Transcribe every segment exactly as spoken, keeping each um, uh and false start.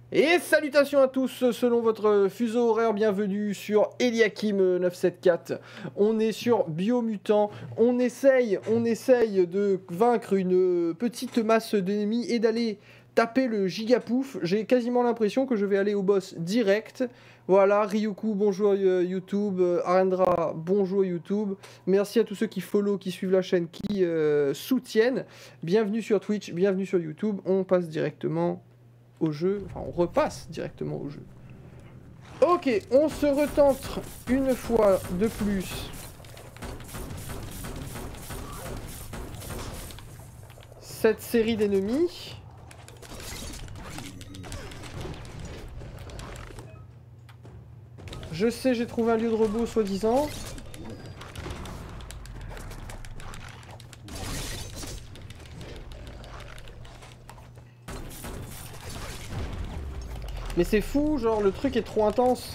Et salutations à tous, selon votre fuseau horaire, bienvenue sur Eliakim neuf cent soixante-quatorze. On est sur Biomutant, on essaye, on essaye de vaincre une petite masse d'ennemis et d'aller taper le gigapouf. J'ai quasiment l'impression que je vais aller au boss direct. Voilà, Ryuku, bonjour euh, YouTube, euh, Arendra, bonjour YouTube. Merci à tous ceux qui follow, qui suivent la chaîne, qui euh, soutiennent. Bienvenue sur Twitch, bienvenue sur YouTube. On passe directement au jeu, enfin on repasse directement au jeu. Ok, on se retente une fois de plus cette série d'ennemis. Je sais, j'ai trouvé un lieu de repos soi-disant. Mais c'est fou, genre le truc est trop intense.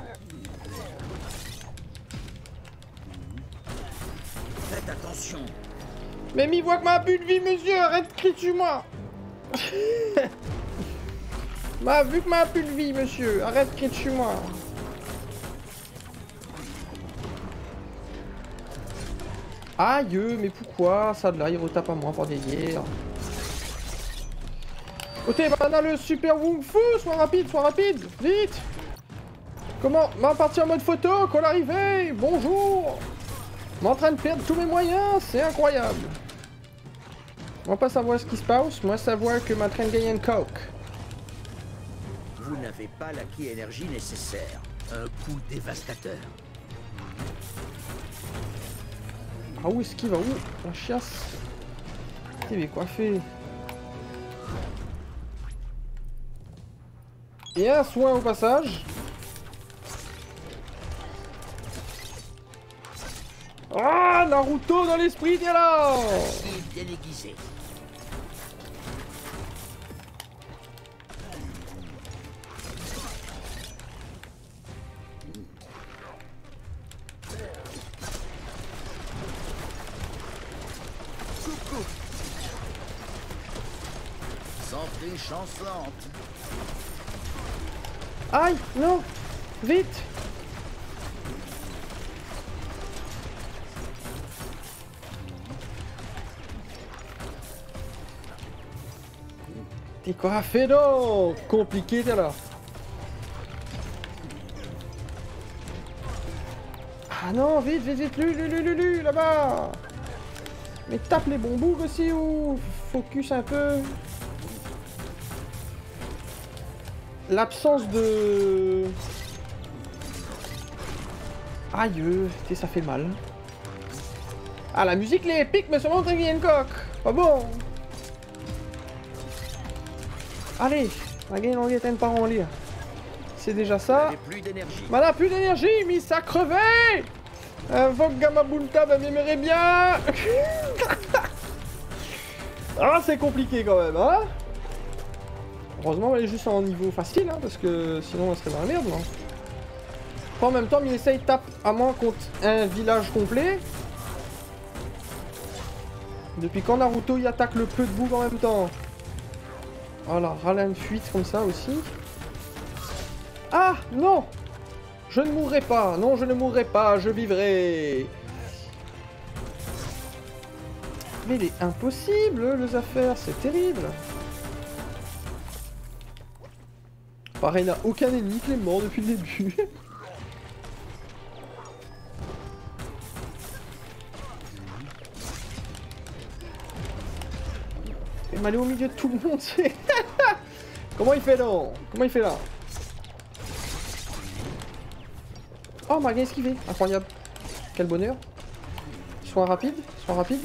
Faites attention. Mais m'y voit que ma plus de vie, monsieur, arrête de crier sur moi. M'a vu que ma plus de vie, monsieur, arrête de crier sur moi. Aïe, mais pourquoi ça de là, il retape à moi pour des guerres. Ok, bah on a le super Wung Fu, sois rapide, sois rapide, vite. Comment? Ma partie en mode photo, qu'on arrivait, bonjour. Je suis en train de perdre tous mes moyens, c'est incroyable. On va pas savoir ce qui se passe, moi savoir que ma train de gagner une coque. Vous n'avez pas la ki énergie nécessaire. Un coup dévastateur. Ah où est-ce qu'il va? Où? La chiasse. Il est coiffé. Et un soin au passage. Ah, Naruto dans l'esprit, t'es là. Bien aiguisé. Coucou. Santé chancelante. Aïe, non, vite. T'es quoi fait donc? Compliqué t'es là. Ah non, vite, vite, vite, lu, lu, lu, lu, lu, là-bas. Mais tape les bons aussi ou focus un peu. L'absence de... Aïe, ça fait mal. Ah, la musique, elle est épique, mais seulement quand il y a une coque. Pas bon. Allez, la gagne en éteint par en lire. C'est déjà ça. Voilà, plus d'énergie, mais ça crevait. Invoque Gamabunta, bah m'aimerait bien. Ah, c'est compliqué quand même, hein. Heureusement, elle est juste en niveau facile, hein, parce que sinon, elle serait dans la merde, non. En même temps, il essaye de taper à moins contre un village complet. Depuis quand Naruto, il attaque le peu de boue en même temps. Voilà, râle une fuite comme ça aussi. Ah, non. Je ne mourrai pas. Non, je ne mourrai pas. Je vivrai. Mais il est impossible, les affaires. C'est terrible. Pareil, il n'a aucun ennemi qui est mort depuis le début. Et m'aller au milieu de tout le monde, c'est... Comment il fait là? Comment il fait là? Oh, m'a bien esquivé. Incroyable. Quel bonheur. Sois rapide, sois rapide.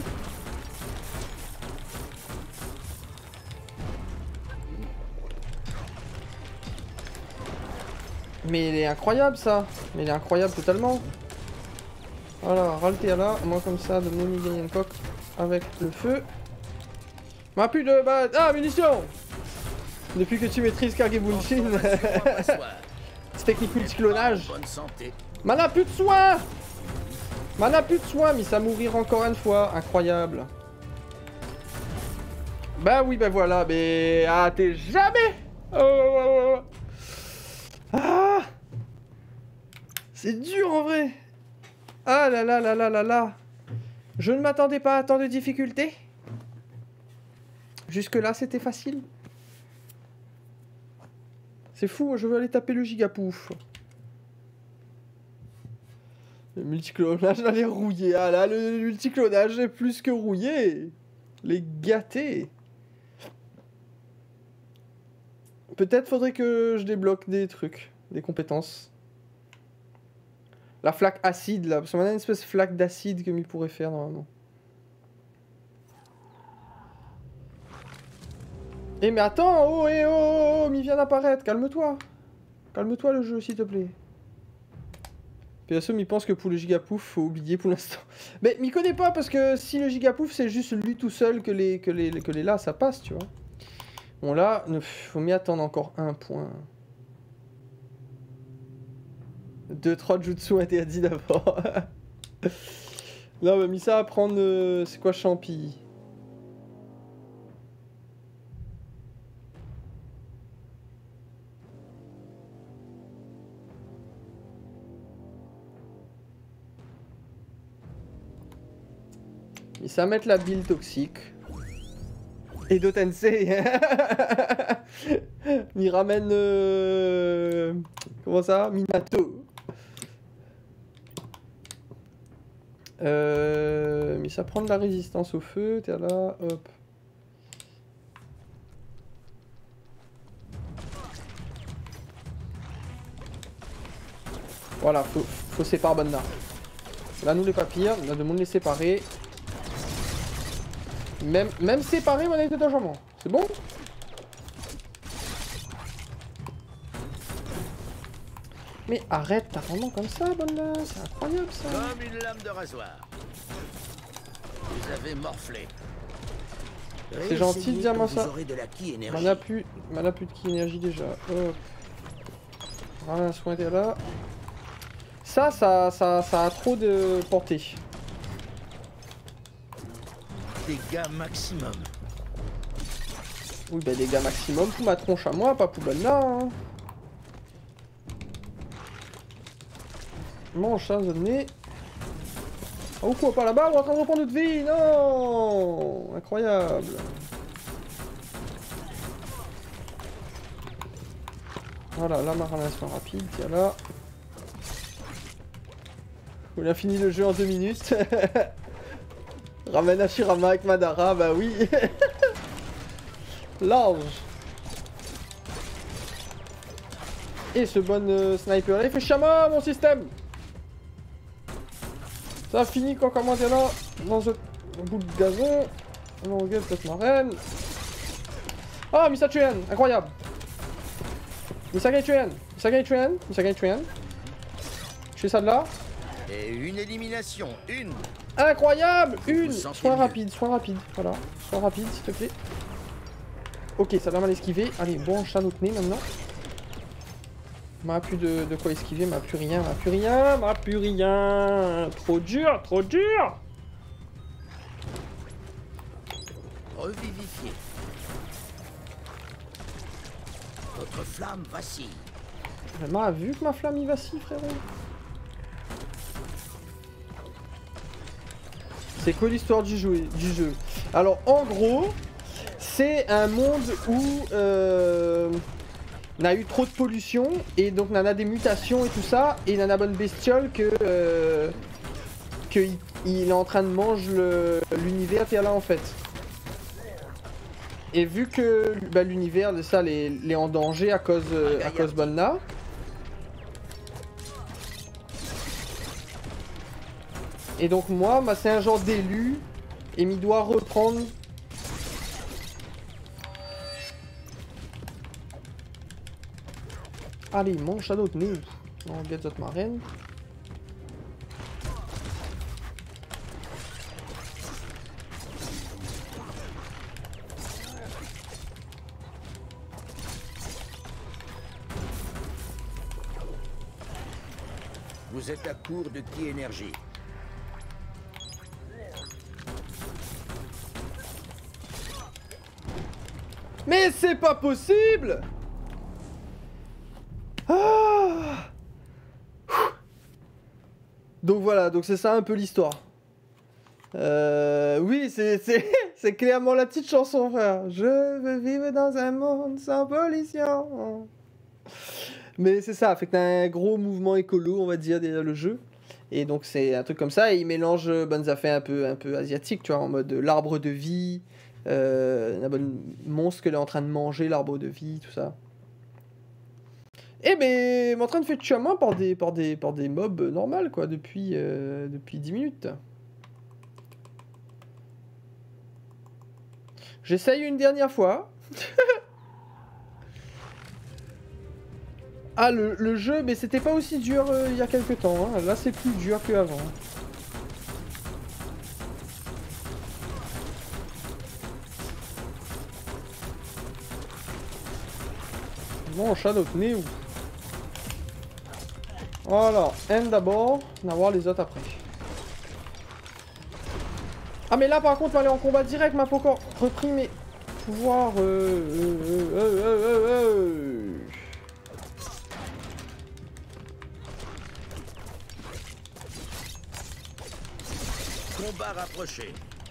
Mais il est incroyable ça. Mais il est incroyable totalement. Voilà, râle-t'es là. Moi comme ça, de Moni gagner une coque avec le feu. Ma plus de... Bah... Ah, munitions. Depuis que tu maîtrises Kagebunshin. C'est technique multiclonage. Mana plus de soins. Mana plus de soins, mais ça mourir encore une fois. Incroyable. Bah oui, bah voilà, mais... Ah, t'es jamais Oh. Ah, c'est dur en vrai. Ah là là là là là là. Je ne m'attendais pas à tant de difficultés. Jusque là c'était facile. C'est fou, je veux aller taper le gigapouf. Le multiclonage a l'air rouillé. Ah là, le multiclonage est plus que rouillé. Les gâtés. Peut-être faudrait que je débloque des trucs, des compétences. La flaque acide là, parce qu'on a une espèce de flaque d'acide que il pourrait faire normalement. Eh mais attends, oh eh oh, oh, il vient d'apparaître, calme-toi. Calme-toi le jeu s'il te plaît. P S O m'y pense que pour le gigapouf, faut oublier pour l'instant. Mais m'y connais pas parce que si le gigapouf c'est juste lui tout seul que les, que les, que les là, ça passe, tu vois. Bon là, faut m'y attendre encore un point. deux trois jutsu interdits d'abord. Là, on m'a mis ça à prendre... Euh, c'est quoi champi? Et ça mettre la bile toxique. Et Dotensei. Il ramène... Euh... Comment ça? Minato. Euh... Mais ça prend de la résistance au feu. T'es là, hop. Voilà, faut, faut séparer Bonna. Là, nous les papiers, on a demandé de les séparer. Même, même séparé modalité d'enjambement. C'est bon? Mais arrête, t'as vraiment comme ça, bonne là. C'est incroyable ça. Comme une lame de rasoir. Vous avez morflé. C'est gentil de dire moi ça. On M'en a plus, m'en a plus de ki énergie déjà. Hop. Voilà, un soin t'es là. Ça, ça, ça, ça a trop de portée. Dégâts maximum. Oui, bah dégâts maximum pour ma tronche à moi, pas pour bonne là. Hein. Mange ça, donné. Oh quoi, pas là-bas, on est en train de reprendre notre vie, non. Incroyable. Voilà, là ma relation rapide, tiens là. On a fini le jeu en deux minutes. Ramène Hashirama avec Madara, bah oui. Large. Et ce bon euh, sniper là, il fait Shama mon système. Ça a fini quand comment t'es là, dans ce bout de gazon. On regarde cette marraine. Ah, Misachuen, incroyable. Misagai Chuen, Misagai Chuen, Misagai Chuen. Je fais ça de là. Et une élimination, une. Incroyable, une. Soin rapide, soin rapide, voilà. Soin rapide, s'il te plaît. Ok, ça va mal esquiver. Allez, bon chat notre nez maintenant. M'a plus de, de quoi esquiver, m'a plus rien, m'a plus rien, m'a plus rien. Trop dur, trop dur. Revivifié. Votre flamme vacille. Elle m'a vu que ma flamme y vacille, frérot. C'est quoi l'histoire du jeu, du jeu? Alors, en gros, c'est un monde où euh, on a eu trop de pollution et donc on a des mutations et tout ça, et on a bonne bestiole que euh, que il, il est en train de manger l'univers là en fait. Et vu que bah, l'univers de ça les, les en danger à cause euh, à cause Bonna. Et donc moi, bah, c'est un genre d'élu et il doit reprendre. Allez, mon shadow de nous. On get notre marraine. Vous êtes à court de ki énergie. Mais c'est pas possible! Donc voilà, donc c'est ça un peu l'histoire. Euh, oui, c'est c'est clairement la petite chanson, frère. Je veux vivre dans un monde sans pollution. Mais c'est ça, fait que t'as un gros mouvement écolo, on va dire, derrière le jeu. Et donc c'est un truc comme ça, et il mélange bonnes affaires un peu, un peu asiatiques, tu vois, en mode l'arbre de vie, euh, un bon monstre qu'elle est en train de manger, l'arbre de vie, tout ça. Et ben, il est en train de faire tuer à moi par des, par des, par des mobs normales, quoi, depuis, euh, depuis dix minutes. J'essaye une dernière fois. Ah, le, le jeu, mais c'était pas aussi dur euh, il y a quelques temps. Hein. Là, c'est plus dur qu'avant. Bon, Shadow, tenez où? Voilà, N d'abord, on va voir les autres après. Ah, mais là, par contre, on va aller en combat direct, m'a pas encore repris mes pouvoirs. Euh, euh, euh, euh, euh, euh. Combat rapproché.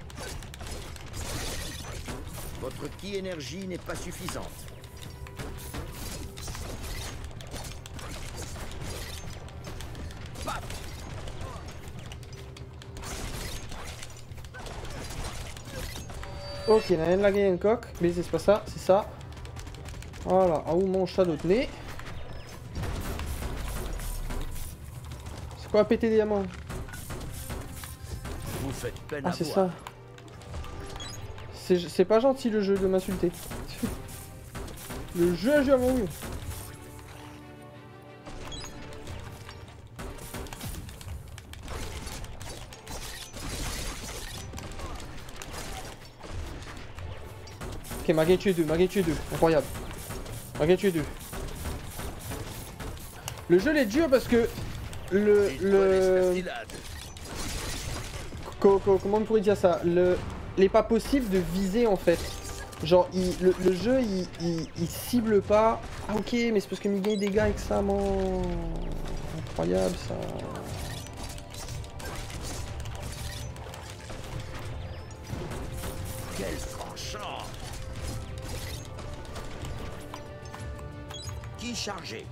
Votre ki énergie n'est pas suffisante. Paf. Ok, on a rien de lagué un coq, mais c'est pas ça, c'est ça. Voilà, à où mon Shadow tenez. C'est quoi péter des diamants? Vous faites peine Ah, à c'est voir. ça. C'est pas gentil le jeu de m'insulter. Le jeu a joué à mon mieux. Ok, m'a tué deux, m'a tué deux, incroyable. M'a tué deux. Le jeu est dur parce que le le co co comment on pourrait dire ça, le il est pas possible de viser en fait. Genre il, le, le jeu il, il, il cible pas. Ah ok, mais c'est parce que il gagne des dégâts avec ça, man. Incroyable ça. Quel tranchant. Qui chargé?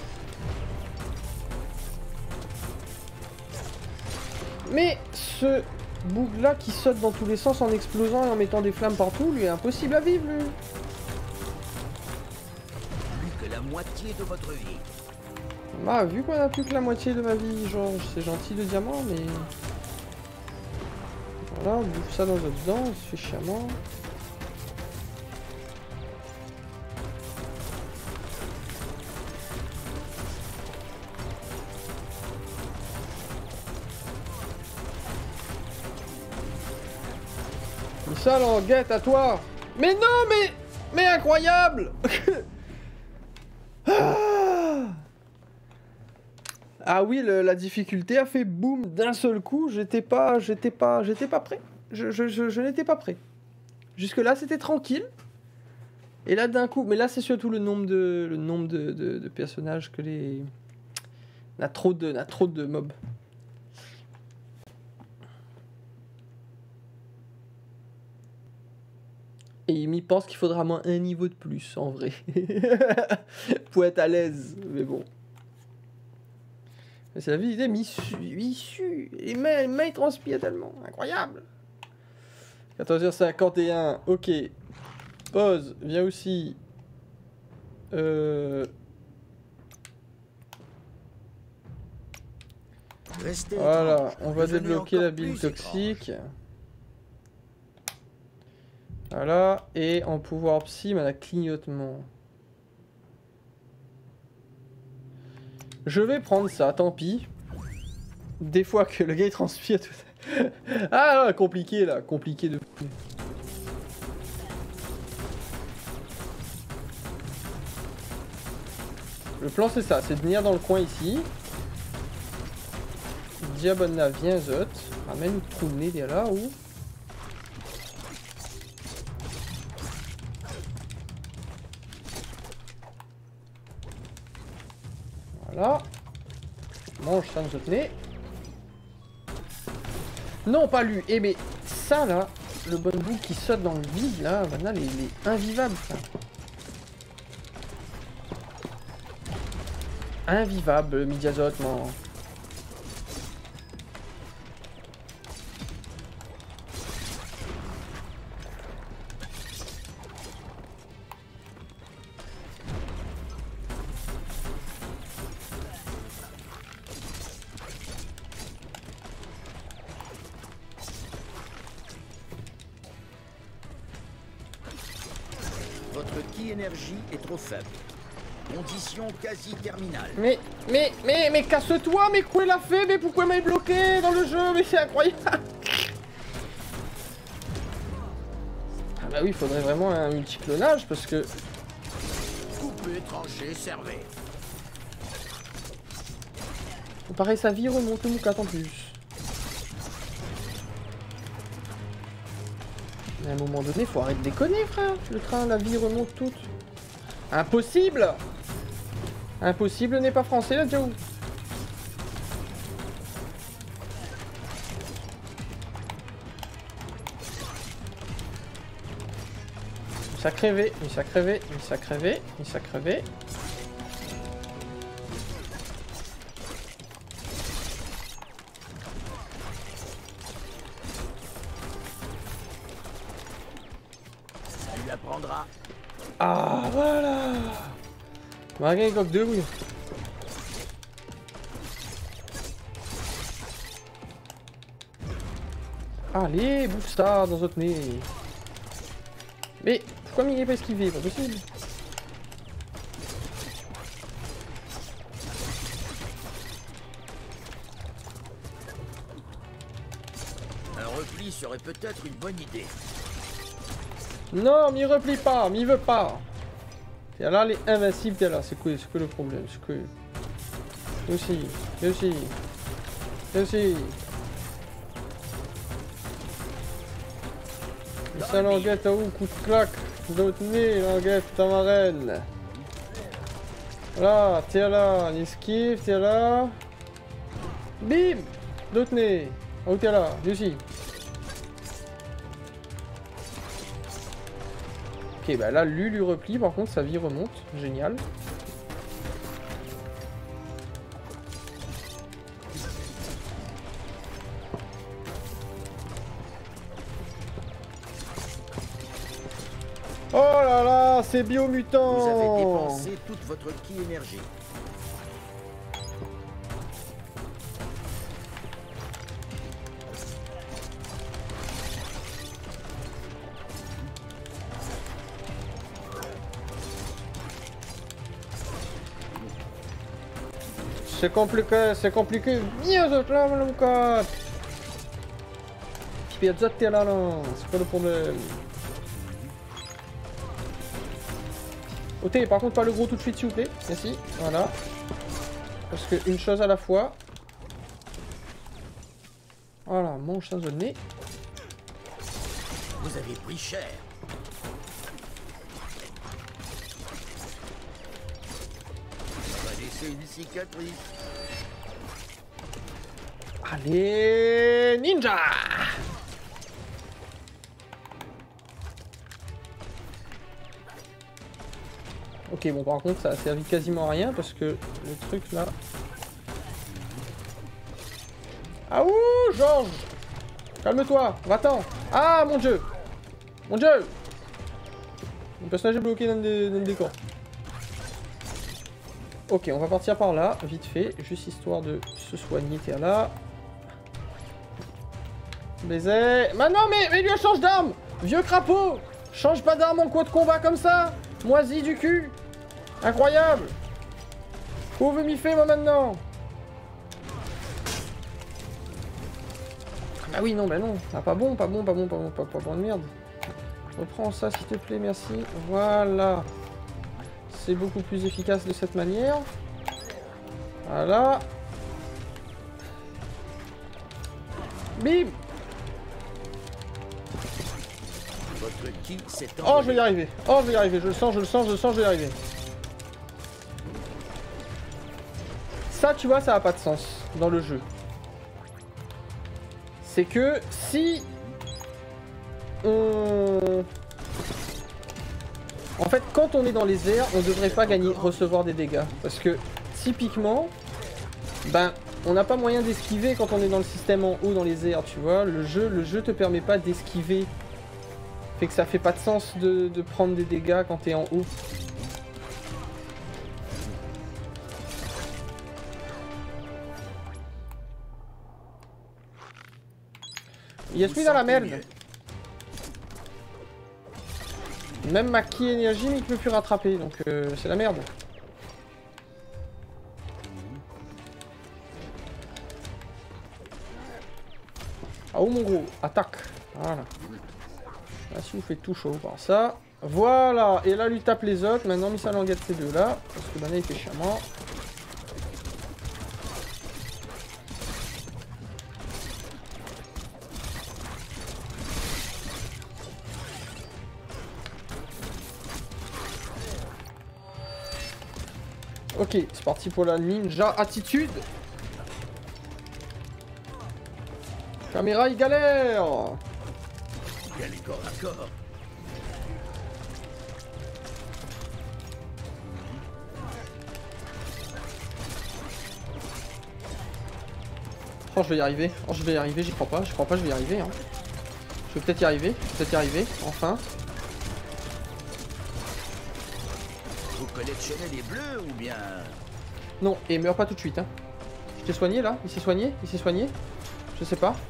Mais ce bug là qui saute dans tous les sens en explosant et en mettant des flammes partout, lui est impossible à vivre lui. Plus que la moitié de votre vie. Bah vu qu'on a plus que la moitié de ma vie, genre c'est gentil de diamant mais... Voilà, on bouffe ça dans notre dents, on se fait chiamment. Mais ça alors, guette à toi. Mais non mais... Mais incroyable. ah, ah oui, le, la difficulté a fait boum d'un seul coup, j'étais pas... J'étais pas... J'étais pas prêt. Je, je, je, je n'étais pas prêt. Jusque là c'était tranquille. Et là d'un coup... Mais là c'est surtout le nombre de... Le nombre de, de, de personnages que les... On a trop de... On a trop de mobs. Et il m'y pense qu'il faudra moins un niveau de plus, en vrai. Pour être à l'aise, mais bon. C'est la vie, il est missu. Les mains, les mains transpirent tellement. Incroyable. quatorze heures cinquante et un, ok. Pause, viens aussi. Euh... Restez Voilà, étrange. on va Devenez débloquer encore la bile plus toxique. étrange. Voilà, et en pouvoir psy, on a clignotement. Je vais prendre ça, tant pis. Des fois que le gars il transpire tout ça. Ah là, compliqué là, compliqué de fou. Le plan c'est ça, c'est de venir dans le coin ici. Diabonna, viens Zot. Ramène le trou de nez derrière là où. Voilà. Mange ça, Zot nez. Non, pas lui. Eh mais ça là, le bon bout qui saute dans le vide là, Vandal, il est invivable ça. Invivable, Midiazote, man. Votre ki énergie est trop faible. Condition quasi terminale. Mais, mais, mais, mais casse-toi, mais quoi il a fait? Mais pourquoi il m'a bloqué dans le jeu? Mais c'est incroyable. Ah bah oui, il faudrait vraiment un multiclonage parce que... Coupé, tranché, servé. Pareil, sa vie remonte le moukat en plus. Mais à un moment donné, faut arrêter de déconner, frère. Le train, la vie remonte toute. Impossible. Impossible n'est pas français, là, Joe. Il s'est crevé, il s'est crevé, il s'est crevé, il s'est crevé. Ça lui apprendra. Ah, voilà. Malgré les coques de oui. Allez, bouffe ça dans votre nez. Mais pourquoi il n'est pas esquivé? Pas possible. Un repli serait peut-être une bonne idée. Non, m'y replie pas, m'y veut pas. T'es là, les invincibles, t'es là. C'est quoi, c'est quoi le problème? C'est quoi? T'es aussi, t'es aussi, t'es aussi. Ça languette à où? Coup de claque. D'autres nez, languette, ta marraine. Là, t'es là, on esquive, t'es là. Bim! D'autres nez. Oh, t'es là, lui aussi. Ok, bah là, lui lui replie, par contre, sa vie remonte. Génial. Oh là là, c'est biomutant. Vous avez dépensé toute votre ki énergie. C'est compliqué, c'est compliqué. Bien, je là, mon code. Puis il y a t'es là, là. C'est pas le problème. Ôtez, par contre, pas le gros tout de suite, s'il vous plaît. Merci, voilà. Parce que une chose à la fois. Voilà, mange sans nez. Vous avez pris cher. Ça va laisser une cicatrice. Allez, ninja! Ok, bon, par contre, ça a servi quasiment à rien parce que le truc là. Ah ouh, Georges! Calme-toi, va-t'en! Ah, mon dieu! Mon dieu! Mon personnage est bloqué dans le, dans le décor. Ok, on va partir par là, vite fait, juste histoire de se soigner, t'es là. Baiser. Mais non, mais, mais lui, elle change d'arme! Vieux crapaud! Change pas d'arme en cours de combat comme ça! Moisi du cul! Incroyable! Où veut m'y faire, moi, maintenant? Ah oui, non, bah non. Ah, pas bon, pas bon, pas bon, pas bon, pas, pas bon de merde. Reprends ça, s'il te plaît, merci. Voilà. C'est beaucoup plus efficace de cette manière. Voilà. Bim! Votre ki s'est Oh, je vais y arriver. Oh, je vais y arriver. Je le sens, je le sens, je le sens, je vais y arriver. Ça, tu vois, ça a pas de sens dans le jeu. c'est que si on... En fait, quand on est dans les airs, on devrait pas gagner, recevoir des dégâts. Parce que, typiquement, ben, on n'a pas moyen d'esquiver quand on est dans le système en haut, dans les airs, tu vois. Le jeu, le jeu te permet pas d'esquiver. Fait que ça fait pas de sens de, de prendre des dégâts quand t'es en haut. Yasmi dans la merde. Même ma ki énergie, mais il peut plus rattraper, donc euh, c'est la merde. Ah oh mon gros, attaque. Voilà. Là, si vous faites tout chaud par ça. Voilà, et là lui tape les autres. Maintenant, mis sa languette ces deux là, parce que maintenant il fait chiamment. Ok, c'est parti pour la ninja attitude. Caméra, il galère. Il y a les corps à corps. Oh, je vais y arriver. Oh, je vais y arriver, j'y crois pas. Je crois pas, je vais y arriver. Hein. Je vais peut-être y arriver. Je vais peut-être y arriver, enfin. Vous collectionnez les bleus ou bien... Non, et meurs pas tout de suite. Hein. Je t'ai soigné là. Il s'est soigné. Il s'est soigné. Je sais pas.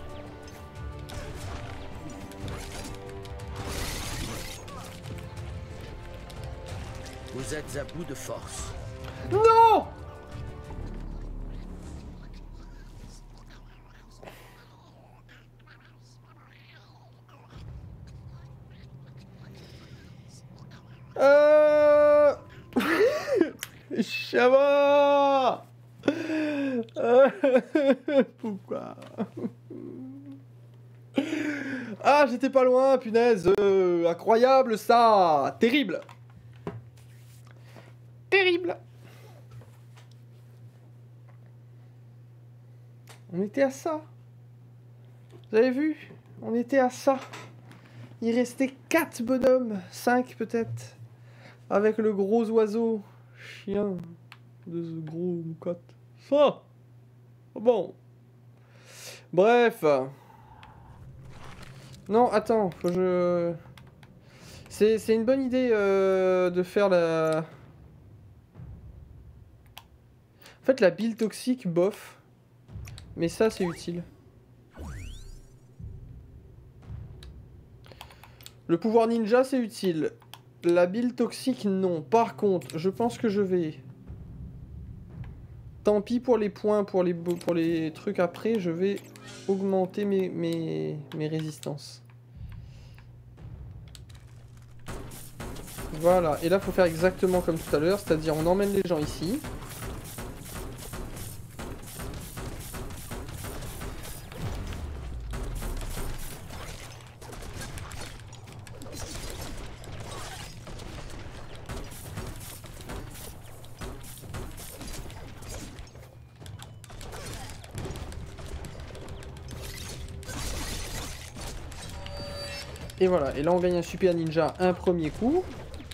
Vous êtes à bout de force. Non! Euh... Chava. Pourquoi? Ah, j'étais pas loin, punaise. Euh, incroyable ça. Terrible. Terrible. On était à ça. Vous avez vu? On était à ça. Il restait quatre bonhommes. cinq peut-être. Avec le gros oiseau. Chien. De ce gros moucotte. Ça. Bon. Bref. Non, attends. Faut que je... C'est c'est une bonne idée euh, de faire la... En fait, la bile toxique, bof. Mais ça, c'est utile. Le pouvoir ninja, c'est utile. La bile toxique, non. Par contre, je pense que je vais... Tant pis pour les points, pour les, pour les trucs après, je vais augmenter mes, mes, mes résistances. Voilà. Et là, il faut faire exactement comme tout à l'heure. C'est-à-dire, on emmène les gens ici. Et voilà, et là on gagne un super ninja un premier coup.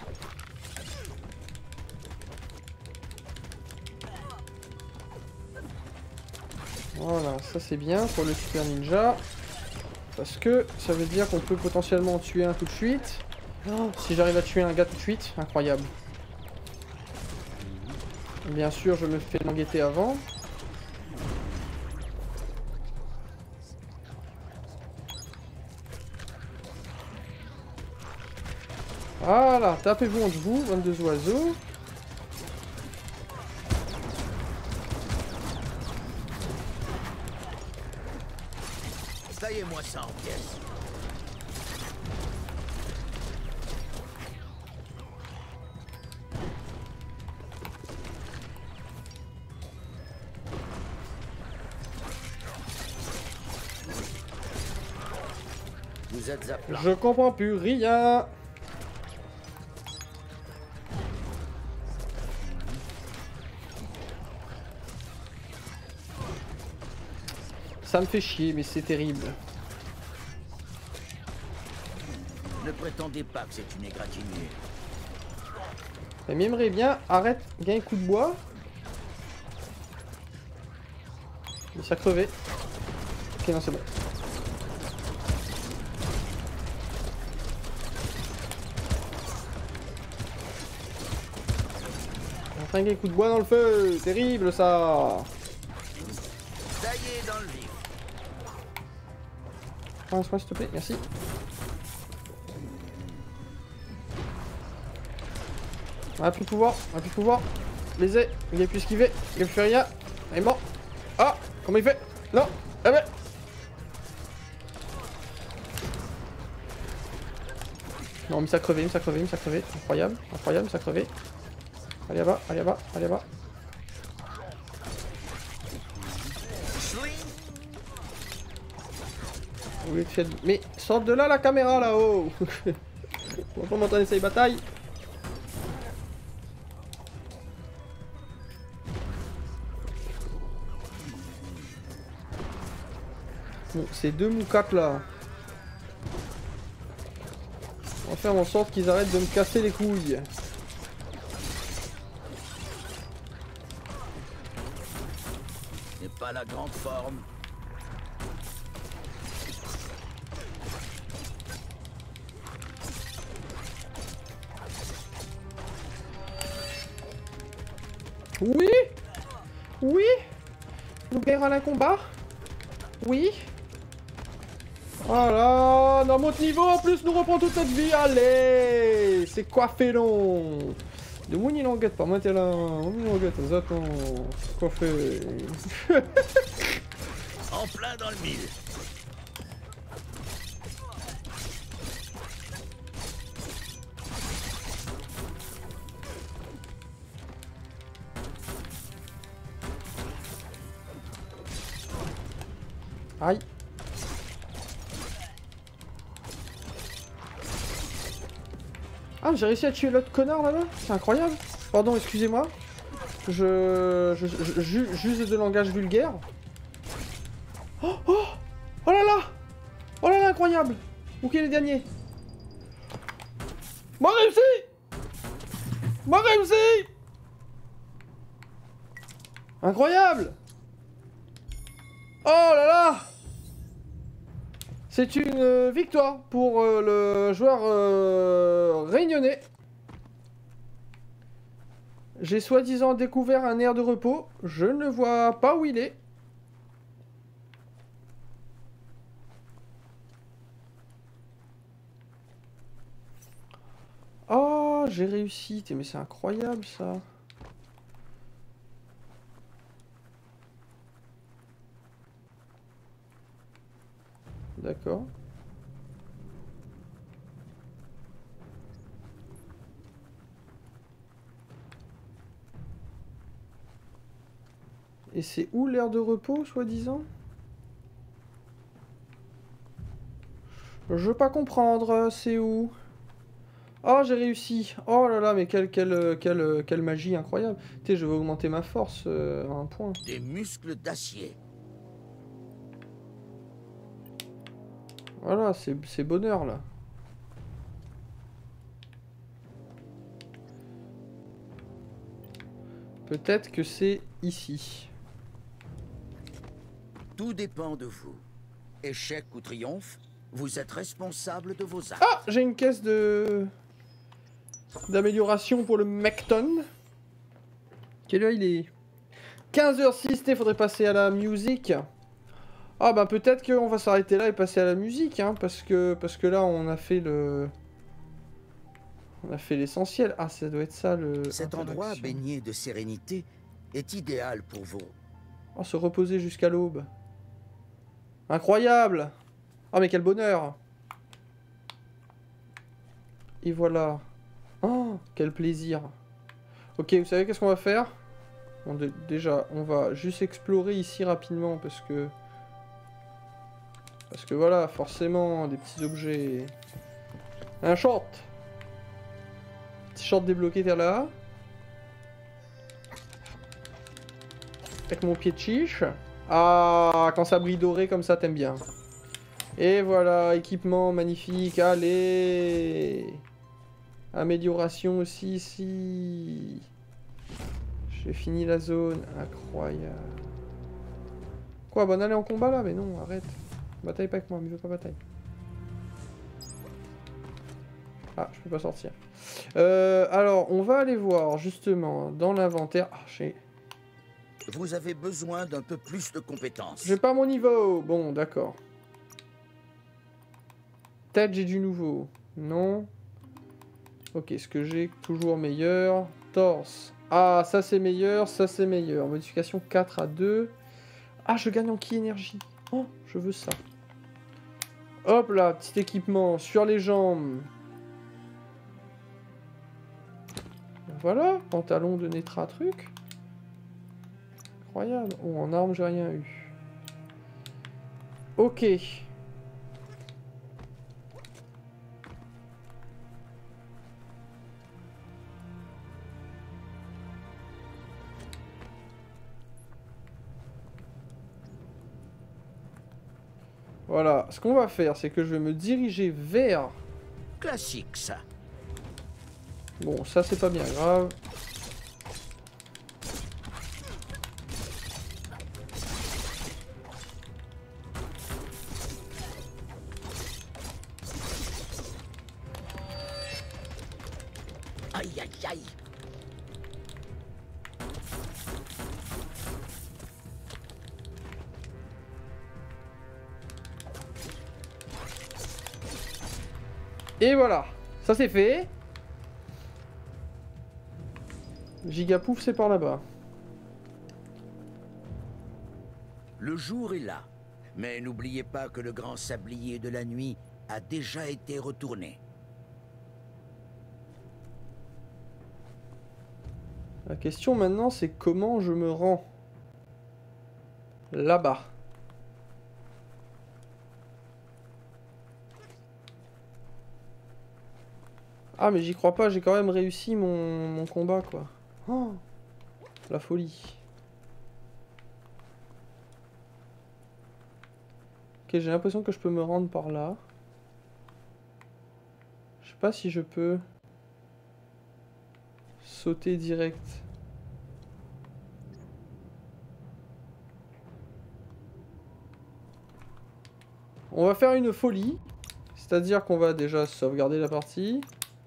Voilà, ça c'est bien pour le super ninja. Parce que ça veut dire qu'on peut potentiellement en tuer un tout de suite. Oh, si j'arrive à tuer un gars tout de suite, incroyable. Bien sûr, je me fais langueter avant. Voilà, tapez-vous entre vous, vingt-deux oiseaux. Taillez-moi ça en pièces. Vous êtes à plat. Je comprends plus rien. Ça me fait chier, mais c'est terrible. Ne prétendez pas que c'est une égratignure. Mais m'aimerait bien, arrête, gagne un coup de bois. Mais ça crevé. Ok, non, c'est bon. Enfin, un coup de bois dans le feu, terrible ça. Ça y est, dans le vif. Avance-moi s'il te plaît, merci. On a plus de pouvoir, on a plus de pouvoir. Baiser, il a plus esquivé, il a plus fait rien. Il est mort. Ah, comment il fait? Non, ah ben. Non, mais ça a crevé, mais ça a crevé, mais ça a crevé. Incroyable, incroyable, ça a crevé. Allez là-bas, allez là-bas, allez là-bas. Mais sors de là la caméra là-haut. On va pas m'entendre essayer bataille. Bon, ces deux moucates là. On va faire en sorte qu'ils arrêtent de me casser les couilles. N'est pas la grande forme. Oui. Oui. Nous gagnera un combat. Oui. Voilà. Dans mon niveau en plus nous reprend toute notre vie. Allez. C'est coiffé long. De où il n'enguette pas. Moi t'es là. On n'enguette. Attends. Coiffé. En plein dans le mille. Aïe. Ah, j'ai réussi à tuer l'autre connard là-bas. C'est incroyable. Pardon, excusez-moi. Je... je, je, je j'use de langage vulgaire. Oh, oh, oh là là. Oh là là, incroyable. Où qu'est le dernier? Moi réussi. Moi réussi. Incroyable. Oh là là. C'est une euh, victoire pour euh, le joueur euh, réunionnais. J'ai soi-disant découvert un air de repos. Je ne vois pas où il est. Oh, j'ai réussi. Mais c'est incroyable ça. D'accord. Et c'est où l'aire de repos, soi-disant? Je veux pas comprendre, c'est où? Oh, j'ai réussi. Oh là là, mais quelle, quelle, quelle, quelle magie incroyable. Tu sais, je vais augmenter ma force euh, à un point. Des muscles d'acier. Voilà, c'est bonheur, là. Peut-être que c'est ici. Tout dépend de vous. Échec ou triomphe, vous êtes responsable de vos actes. Ah, j'ai une caisse de... d'amélioration pour le Mecton. Quelle heure il est? quinze heures six, il faudrait passer à la musique. Ah bah peut-être qu'on va s'arrêter là et passer à la musique, hein, parce que parce que là on a fait le... On a fait l'essentiel. Ah, ça doit être ça le... Cet endroit baigné de sérénité est idéal pour vous. Oh, se reposer jusqu'à l'aube. Incroyable! Oh mais quel bonheur! Et voilà. Oh, quel plaisir. Ok, vous savez qu'est-ce qu'on va faire? Bon, déjà, on va juste explorer ici rapidement parce que... Parce que voilà, forcément, des petits objets... Un short! Petit short débloqué vers là. Avec mon pied de chiche. Ah, quand ça brille doré comme ça, t'aimes bien. Et voilà, équipement magnifique, allez. Amélioration aussi ici. J'ai fini la zone, incroyable. Quoi, bon aller en combat là? Mais non, arrête. Bataille pas avec moi, mais je veux pas bataille. Ah, je peux pas sortir. Euh, alors, on va aller voir justement dans l'inventaire. Ah, j'ai... Vous avez besoin d'un peu plus de compétences. J'ai pas mon niveau. Bon, d'accord. Tête, j'ai du nouveau. Non. Ok, ce que j'ai toujours meilleur. Torse. Ah, ça c'est meilleur, ça c'est meilleur. Modification quatre à deux. Ah, je gagne en ki énergie. Oh, je veux ça. Hop là, petit équipement sur les jambes. Voilà, pantalon de Netra truc. Incroyable. Oh, en arme, j'ai rien eu. Ok. Voilà, ce qu'on va faire, c'est que je vais me diriger vers... Classique, ça. Bon, ça c'est pas bien grave. Aïe, aïe, aïe. Et voilà, ça c'est fait. Gigapouf, c'est par là-bas. Le jour est là. Mais n'oubliez pas que le grand sablier de la nuit a déjà été retourné. La question maintenant, c'est comment je me rends là-bas. Ah, mais j'y crois pas, j'ai quand même réussi mon, mon combat, quoi. Oh, la folie. Ok, j'ai l'impression que je peux me rendre par là. Je sais pas si je peux sauter direct. On va faire une folie. C'est-à-dire qu'on va déjà sauvegarder la partie.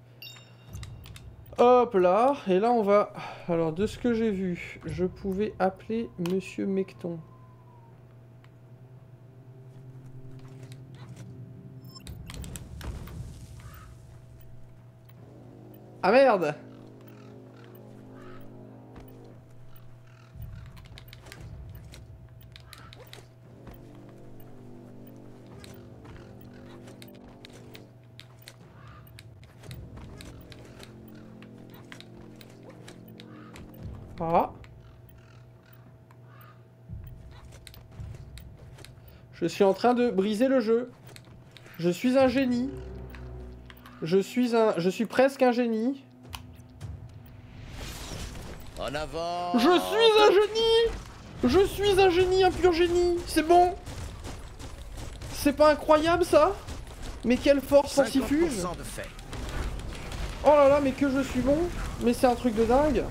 Hop là. Et là on va... Alors de ce que j'ai vu, je pouvais appeler Monsieur Mecton. Ah merde! Ah. Je suis en train de briser le jeu. Je suis un génie. Je suis un... Je suis presque un génie. En avant. Je suis un génie! Je suis un génie, un pur génie! C'est bon! C'est pas incroyable ça? Mais quelle force centrifuge! de fait. Oh là là, mais que je suis bon! Mais c'est un truc de dingue!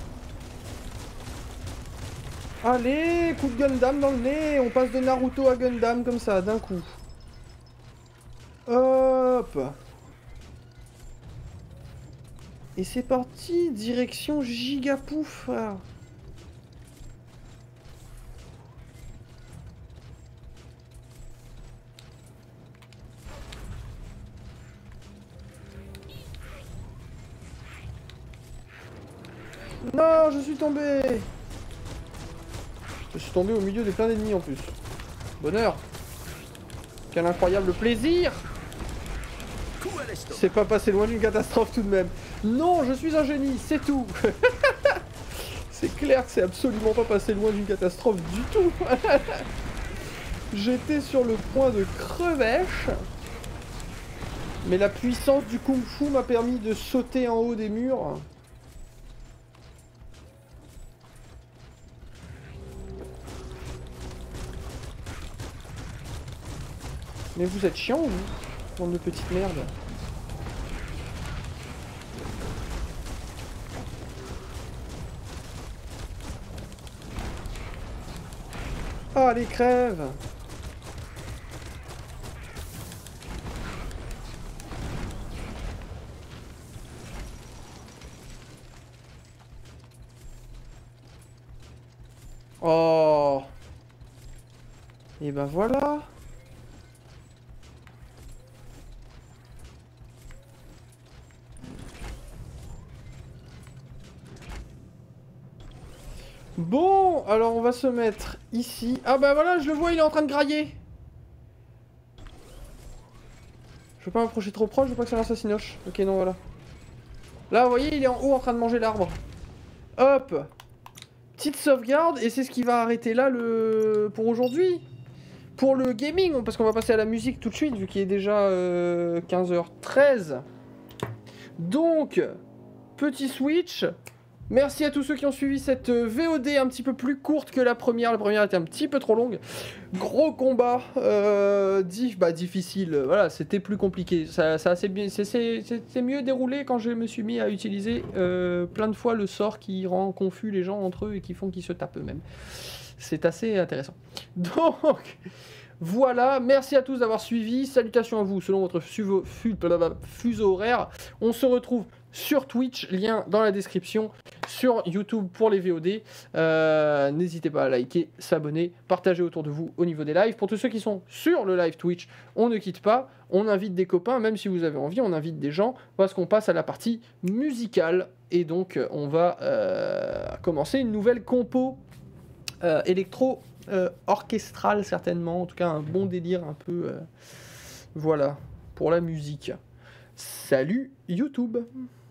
Allez, coup de Gundam dans le nez! On passe de Naruto à Gundam comme ça, d'un coup. Hop! Et c'est parti, direction Gigapouf! Non, je suis tombé! Je suis tombé au milieu de plein d'ennemis en plus. Bonheur! Quel incroyable plaisir! C'est pas passé loin d'une catastrophe tout de même. Non, je suis un génie, c'est tout. C'est clair que c'est absolument pas passé loin d'une catastrophe du tout. J'étais sur le point de crevèche. Mais la puissance du Kung Fu m'a permis de sauter en haut des murs. Mais vous êtes chiant ou vous? Bande de petites merdes. Ah, les crèves! Oh! Et ben voilà! Bon, alors on va se mettre ici. Ah bah voilà, je le vois, il est en train de grailler. Je veux pas m'approcher trop proche, je veux pas que ça m'assassinoche. Ok, non, voilà. Là, vous voyez, il est en haut en train de manger l'arbre. Hop! Petite sauvegarde, et c'est ce qui va arrêter là le... pour aujourd'hui. Pour le gaming, parce qu'on va passer à la musique tout de suite, vu qu'il est déjà euh, quinze heures treize. Donc, petit switch. Merci à tous ceux qui ont suivi cette V O D un petit peu plus courte que la première. La première était un petit peu trop longue. Gros combat, euh, dif, bah, difficile. Voilà, c'était plus compliqué. Ça, ça assez bien, c'est mieux déroulé quand je me suis mis à utiliser euh, plein de fois le sort qui rend confus les gens entre eux et qui font qu'ils se tapent eux-mêmes. C'est assez intéressant. Donc, voilà. Merci à tous d'avoir suivi. Salutations à vous selon votre fuseau, fuseau horaire. On se retrouve sur Twitch, lien dans la description, sur YouTube pour les V O D. Euh, N'hésitez pas à liker, s'abonner, partager autour de vous au niveau des lives. Pour tous ceux qui sont sur le live Twitch, on ne quitte pas, on invite des copains, même si vous avez envie, on invite des gens, parce qu'on passe à la partie musicale. Et donc, on va euh, commencer une nouvelle compo euh, électro euh, orchestrale, certainement. En tout cas, un bon délire un peu... Euh, voilà, pour la musique. Salut YouTube!